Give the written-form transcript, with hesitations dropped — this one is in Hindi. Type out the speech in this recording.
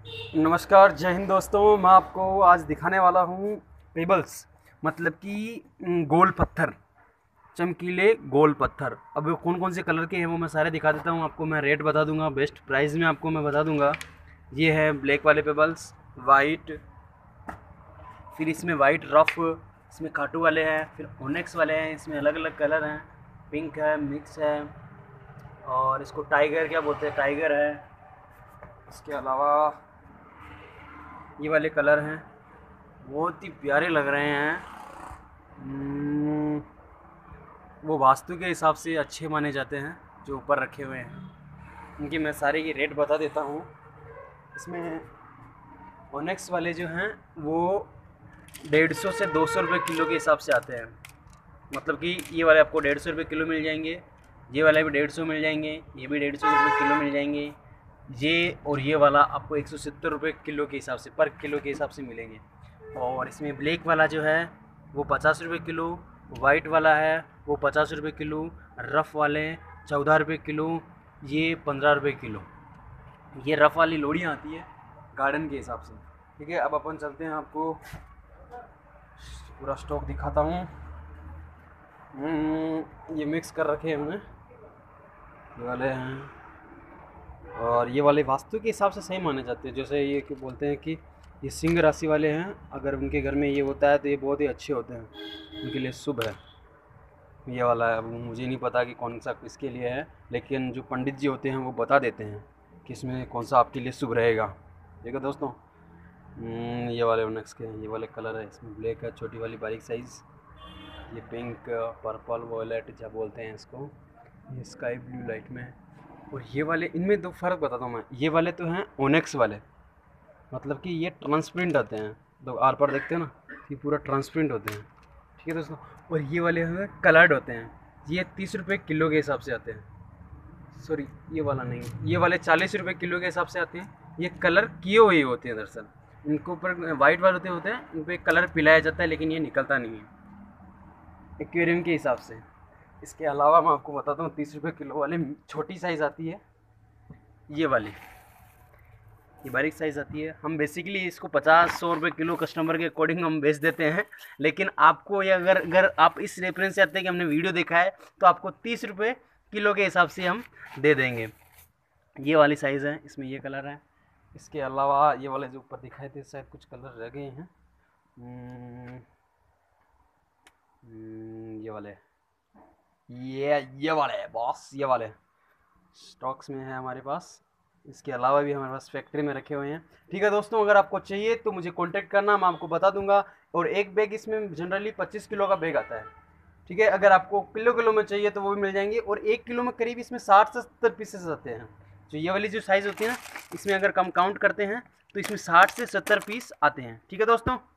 नमस्कार, जय हिंद दोस्तों। मैं आपको आज दिखाने वाला हूँ पेबल्स, मतलब कि गोल पत्थर, चमकीले गोल पत्थर। अब कौन कौन से कलर के हैं वो मैं सारे दिखा देता हूँ आपको। मैं रेट बता दूंगा, बेस्ट प्राइस में आपको मैं बता दूंगा। ये है ब्लैक वाले पेबल्स, वाइट, फिर इसमें वाइट रफ, इसमें खाटू वाले हैं, फिर ओनेक्स वाले हैं, इसमें अलग अलग कलर हैं, पिंक है, मिक्स है, और इसको टाइगर क्या बोलते हैं, टाइगर है। इसके अलावा ये वाले कलर हैं, बहुत ही प्यारे लग रहे हैं। वो वास्तु के हिसाब से अच्छे माने जाते हैं जो ऊपर रखे हुए हैं। इनकी मैं सारे की रेट बता देता हूँ। इसमें ओनेक्स वाले जो हैं वो 150 से 200 रुपये किलो के हिसाब से आते हैं। मतलब कि ये वाले आपको 150 रुपये किलो मिल जाएंगे, ये वाले भी 150 मिल जाएंगे, ये भी 150 रुपये किलो मिल जाएंगे, ये और ये वाला आपको 170 रुपये किलो के हिसाब से, पर किलो के हिसाब से मिलेंगे। और इसमें ब्लैक वाला जो है वो 50 रुपये किलो, वाइट वाला है वो 50 रुपये किलो, रफ़ वाले 14 रुपये किलो, ये 15 रुपये किलो। ये रफ़ वाली लोड़ियाँ आती है गार्डन के हिसाब से। ठीक है, अब अपन चलते हैं, आपको पूरा स्टॉक दिखाता हूँ। ये मिक्स कर रखे हैं हमने, ये वाले हैं, और ये वाले वास्तु के हिसाब से सही माने जाते हैं। जैसे ये कि बोलते हैं कि ये सिंह राशि वाले हैं, अगर उनके घर में ये होता है तो ये बहुत ही अच्छे होते हैं, उनके लिए शुभ है। ये वाला है, अब मुझे नहीं पता कि कौन सा किसके लिए है, लेकिन जो पंडित जी होते हैं वो बता देते हैं कि इसमें कौन सा आपके लिए शुभ रहेगा। ठीक है दोस्तों, ये वाले ओनेक्स के हैं, ये वाले कलर है, इसमें ब्लैक है, छोटी वाली बारीक साइज़, ये पिंक, पर्पल, वॉयलेट क्या बोलते हैं इसको, ये स्काई ब्लू लाइट में। और ये वाले, इनमें दो फ़र्क बताता हूँ मैं। ये वाले तो हैं ओनेक्स वाले, मतलब कि ये ट्रांसपेरेंट आते हैं, तो आर पार देखते हैं ना, ये पूरा ट्रांसपेरेंट होते हैं। ठीक है दोस्तों, और ये वाले हैं कलर्ड होते हैं, ये 30 रुपये किलो के हिसाब से आते हैं। सॉरी, ये वाला नहीं, ये वाले 40 रुपये किलो के हिसाब से आते हैं। ये कलर किए हुए होते हैं, दरअसल इनके ऊपर वाइट वाले होते हैं, इन पर कलर पिलाया जाता है, लेकिन ये निकलता नहीं है एक्वेरियम के हिसाब से। इसके अलावा मैं आपको बताता हूँ 30 रुपये किलो वाले छोटी साइज़ आती है, ये वाली, ये बारीक साइज़ आती है। हम बेसिकली इसको 50-100 रुपये किलो कस्टमर के अकॉर्डिंग हम बेच देते हैं, लेकिन आपको ये अगर अगर आप इस रेफरेंस से आते हैं कि हमने वीडियो देखा है, तो आपको 30 रुपये किलो के हिसाब से हम दे देंगे। ये वाली साइज़ है, इसमें ये कलर है। इसके अलावा ये वाले जो ऊपर दिखाए थे शायद कुछ कलर रह गए हैं, ये वाले, ये वाले बॉस, ये वाले स्टॉक्स में है हमारे पास। इसके अलावा भी हमारे पास फैक्ट्री में रखे हुए हैं। ठीक है दोस्तों, अगर आपको चाहिए तो मुझे कांटेक्ट करना, मैं आपको बता दूंगा। और एक बैग इसमें जनरली 25 किलो का बैग आता है। ठीक है, अगर आपको किलो किलो में चाहिए तो वो भी मिल जाएंगे। और 1 किलो में करीब इसमें 60 से 70 पीसेस आते हैं। जो ये वाली जो साइज़ होती है ना, इसमें अगर कम काउंट करते हैं तो इसमें 60 से 70 पीस आते हैं। ठीक है दोस्तों।